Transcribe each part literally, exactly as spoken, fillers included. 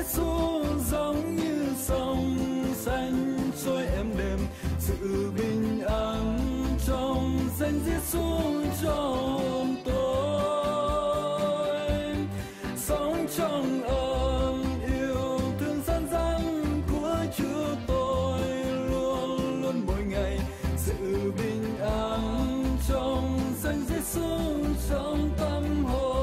Giêsu giống như sông xanh trôi êm đềm, sự bình an trong danh Giêsu trong tôi. Sống trong ơn yêu thương dân gian của Chúa tôi, luôn luôn mỗi ngày sự bình an trong danh Giêsu trong tâm hồn.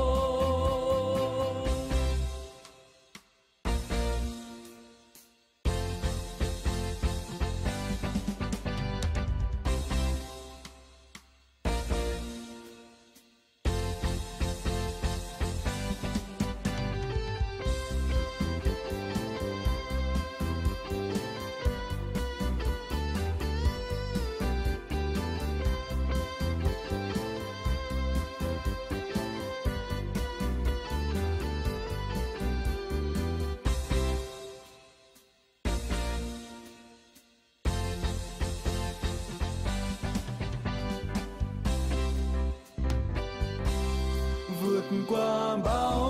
Vượt qua bao